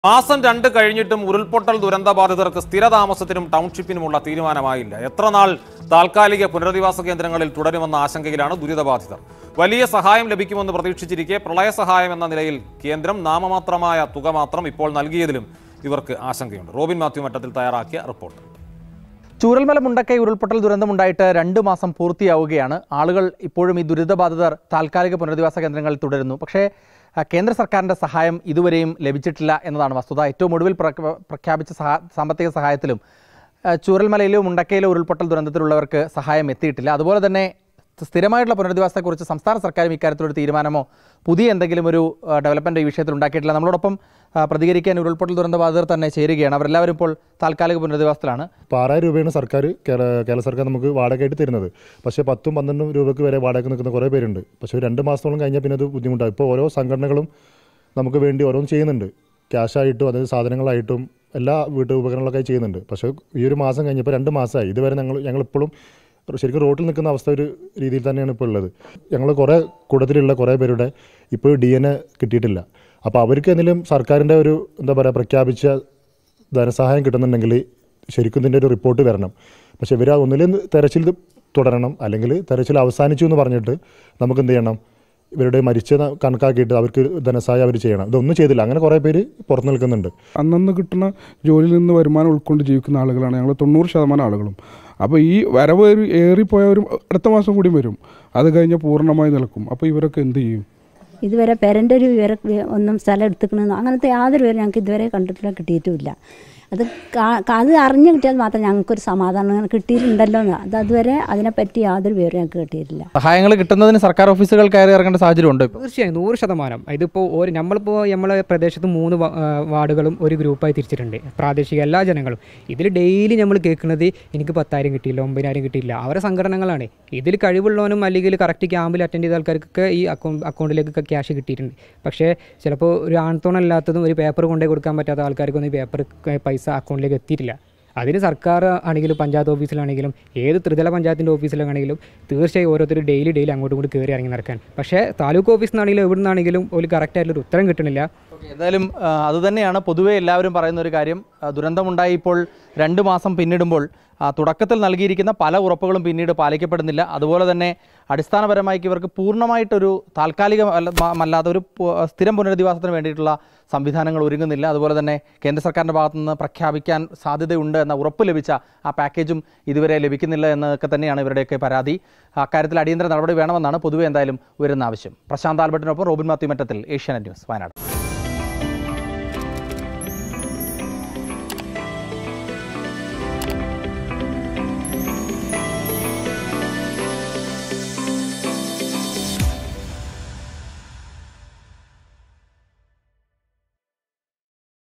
മാസം 2 കഴിഞ്ഞിട്ടും ഉരുൾപൊട്ടൽ ദുരന്തബാധിതർക്ക് സ്ഥിരതാമസത്തിനും ടൗൺഷിപ്പിനുമുള്ള തീരുമാനമായില്ല. എത്ര നാൾ താൽക്കാലിക പുനരധിവാസ കേന്ദ്രങ്ങളിൽ തുടരുമെന്ന ആശങ്കയിലാണ് ദുരിതബാധിതർ. വലിയ സഹായം ലഭിക്കുമെന്ന് പ്രതീക്ഷിച്ചിരിക്കെ പ്രളയ സഹായം എന്ന നിലയിൽ കേന്ദ്രം നാമമാത്രമായ തുക മാത്രം ഇപ്പോൾ നൽകിയതിലും ഇവർക്ക് ആശങ്കയുണ്ട്. റോബിൻ മാത്യു മറ്റത്തിൽ തയ്യാറാക്കിയ റിപ്പോർട്ട്. ചൂരൽമല മുണ്ടക്കൈ ഉരുൾപൊട്ടൽ ദുരന്തമുണ്ടായിട്ട് 2 മാസം പൂർത്തിയാവുകയാണ്. ആളുകൾ ഇപ്പോഴും ഈ ദുരിതബാധിതർ താൽക്കാലിക പുനരധിവാസ കേന്ദ്രങ്ങളിൽ തുടരുന്നു. പക്ഷേ കേന്ദ്ര സർക്കാരിൻ്റെ സഹായം ഇതുവരെയും ലഭിച്ചിട്ടില്ല എന്നതാണ് വസ്തുത. ഏറ്റവും ഒടുവിൽ പ്രഖ്യാപിച്ച സാമ്പത്തിക സഹായത്തിലും ചൂരൽമലയിലോ മുണ്ടക്കയിലോ ഉരുൾപൊട്ടൽ ദുരന്തത്തിലുള്ളവർക്ക് സഹായം എത്തിയിട്ടില്ല. അതുപോലെ തന്നെ സ്ഥിരമായിട്ടുള്ള പുനരധിവാസത്തെക്കുറിച്ച് സംസ്ഥാന സർക്കാരും ഇക്കാര്യത്തിലൊരു തീരുമാനമോ പുതിയ എന്തെങ്കിലും ഒരു ഡെവലപ്മെൻറ്റ് ഈ വിഷയത്തിൽ ഉണ്ടാക്കിയിട്ടില്ല. നമ്മളോടൊപ്പം പ്രതികരിക്കാൻ ഉരുൾപൊട്ടൽ ദുരന്തബാധിതർ തന്നെ ചേരുകയാണ്. അവരെല്ലാവരും ഇപ്പോൾ താൽക്കാലിക പുനരധിവാസത്തിലാണ്. 6000 രൂപയാണ് കേരള സർക്കാർ നമുക്ക് വാടകയായിട്ട് തരുന്നത്. പക്ഷേ 10-12 രൂപയ്ക്ക് വരെ വാടക നിൽക്കുന്ന കുറേ പേരുണ്ട്. പക്ഷേ 2 മാസത്തോളം കഴിഞ്ഞാൽ പിന്നെ അത് ബുദ്ധിമുട്ടാണ്. ഇപ്പോൾ ഓരോ സംഘടനകളും നമുക്ക് വേണ്ടി ഓരോന്നും ചെയ്യുന്നുണ്ട്. ക്യാഷായിട്ടും അതായത് സാധനങ്ങളായിട്ടും എല്ലാ വീട്ടു ഉപകരണങ്ങളൊക്കെ ചെയ്യുന്നുണ്ട്. പക്ഷേ ഈ ഒരു മാസം കഴിഞ്ഞപ്പോൾ 2 മാസമായി ഇതുവരെ ഞങ്ങളിപ്പോഴും ശരിക്കും റോട്ടിൽ നിൽക്കുന്ന അവസ്ഥ ഒരു രീതിയിൽ തന്നെയാണ് ഇപ്പോൾ ഉള്ളത്. ഞങ്ങൾ കൂട്ടത്തിലുള്ള കുറേ പേരുടെ ഇപ്പോൾ DNA കിട്ടിയിട്ടില്ല. അപ്പോൾ അവർക്ക് എന്തെങ്കിലും സർക്കാരിൻ്റെ ഒരു പ്രഖ്യാപിച്ച ധനസഹായം കിട്ടുന്നുണ്ടെങ്കിൽ ശരിക്കും ഇതിൻ്റെ ഒരു റിപ്പോർട്ട് വരണം. പക്ഷേ ഇവർ ഒന്നിലും തെരച്ചിൽ തുടരണം, അല്ലെങ്കിൽ തെരച്ചിൽ അവസാനിച്ചു എന്ന് പറഞ്ഞിട്ട് നമുക്ക് എന്ത് ചെയ്യണം, ഇവരുടെ മരിച്ച കണക്കാക്കിയിട്ട് അവർക്ക് ധനസഹായം അവർ ചെയ്യണം. ഇതൊന്നും ചെയ്തില്ല. അങ്ങനെ കുറേ പേര് പുറത്തു നിൽക്കുന്നുണ്ട്. അന്നന്ന് കിട്ടുന്ന ജോലിയിൽ നിന്ന് വരുമാനം ഉൾക്കൊണ്ട് ജീവിക്കുന്ന ആളുകളാണ് ഞങ്ങൾ 90% ആളുകളും. അപ്പോൾ ഈ വരവ് ഏറിപ്പോയവരും അടുത്ത മാസം കൂടി വരും. അത് കഴിഞ്ഞ് പൂർണ്ണമായി നിൽക്കും. അപ്പോൾ ഇവരൊക്കെ എന്ത് ചെയ്യും? ഇതുവരെ പേരൻ്റെ ഒരു ഒന്നും സ്ഥലം എടുത്തിക്കണമെന്നോ അങ്ങനത്തെ യാതൊരു പേരും ഞങ്ങൾക്ക് ഇതുവരെ കണ്ടിട്ടില്ല, കിട്ടിയിട്ടുമില്ല. അത് അറിഞ്ഞു കിട്ടിയാൽ മാത്രം ഞങ്ങൾക്കൊരു സമാധാനം അങ്ങനെ കിട്ടിയിട്ടുണ്ടല്ലോ എന്ന്. അതുവരെ അതിനെപ്പറ്റി യാതൊരു പേരും ഞങ്ങൾക്ക് കിട്ടിയിട്ടില്ല. സഹായങ്ങൾ കിട്ടുന്നതിന് സർക്കാർ ഓഫീസുകൾ കയറി ഇറങ്ങേണ്ട സാഹചര്യം ഉണ്ട്. തീർച്ചയായും 100%. ഇതിപ്പോൾ നമ്മളിപ്പോൾ നമ്മളെ പ്രദേശത്ത് 3 വാർഡുകളും ഒരു ഗ്രൂപ്പായി തിരിച്ചിട്ടുണ്ട്. പ്രാദേശിക എല്ലാ ജനങ്ങളും ഇതിൽ ഡെയിലി നമ്മൾ കേൾക്കുന്നത് എനിക്ക് 10,000 കിട്ടിയില്ല, 9,000 കിട്ടിയില്ല. അവരെ സംഘടനകളാണ്. ഇതിൽ കഴിവുള്ളവനും അല്ലെങ്കിൽ കറക്റ്റ് ക്യാമ്പിൽ അറ്റൻഡ് ചെയ്ത ആൾക്കാർക്കൊക്കെ ഈ അക്കൗണ്ടിലേക്കൊക്കെ ക്യാഷ് കിട്ടിയിട്ടുണ്ട്. പക്ഷേ ചിലപ്പോൾ ഒരു ആൺതോണല്ലാത്തതും ഒരു പേപ്പർ കൊണ്ടുപോയി കൊടുക്കാൻ പറ്റാത്ത ആൾക്കാർക്കൊന്നും ഈ പേപ്പർ പൈസ അക്കൗണ്ടിലേക്ക് എത്തിയിട്ടില്ല. അതിന് സർക്കാർ ആണെങ്കിലും പഞ്ചായത്ത് ഓഫീസിലാണെങ്കിലും ഏത് ത്രിതല പഞ്ചായത്തിൻ്റെ ഓഫീസിലാണെങ്കിലും തീർച്ചയായും ഓരോരുത്തർ ഡെയിലി അങ്ങോട്ടും കൂടി കയറി ഇറങ്ങി നടക്കാൻ. പക്ഷേ താലൂക്ക് ഓഫീസിൽ നിന്നാണെങ്കിലും എവിടെ നിന്നാണെങ്കിലും ഒരു കറക്റ്റായിട്ടുള്ളൊരു ഉത്തരം കിട്ടണില്ല. എന്തായാലും അതുതന്നെയാണ് പൊതുവേ എല്ലാവരും പറയുന്ന ഒരു കാര്യം. ദുരന്തമുണ്ടായി ഇപ്പോൾ 2 മാസം പിന്നിടുമ്പോൾ തുടക്കത്തിൽ നൽകിയിരിക്കുന്ന പല ഉറപ്പുകളും പിന്നീട് പാലിക്കപ്പെടുന്നില്ല. അതുപോലെ തന്നെ അടിസ്ഥാനപരമായി ഇവർക്ക് പൂർണ്ണമായിട്ടൊരു താൽക്കാലികമല്ലാത്ത ഒരു സ്ഥിരം പുനരധിവാസത്തിന് വേണ്ടിയിട്ടുള്ള സംവിധാനങ്ങൾ ഒരുങ്ങുന്നില്ല. അതുപോലെ തന്നെ കേന്ദ്ര സർക്കാരിൻ്റെ ഭാഗത്തുനിന്ന് പ്രഖ്യാപിക്കാൻ സാധ്യതയുണ്ട് എന്ന ഉറപ്പ് ലഭിച്ച ആ പാക്കേജും ഇതുവരെ ലഭിക്കുന്നില്ല എന്നൊക്കെ തന്നെയാണ് ഇവരുടെയൊക്കെ പരാതി. അക്കാര്യത്തിൽ അടിയന്തര നടപടി വേണമെന്നാണ് പൊതുവെ എന്തായാലും ഉയരുന്ന ആവശ്യം. പ്രശാന്ത് ആൽബർട്ടിനൊപ്പം റോബിൻ മാത്യു മറ്റത്തിൽ, ഏഷ്യാനെറ്റ് ന്യൂസ്, വയനാട്.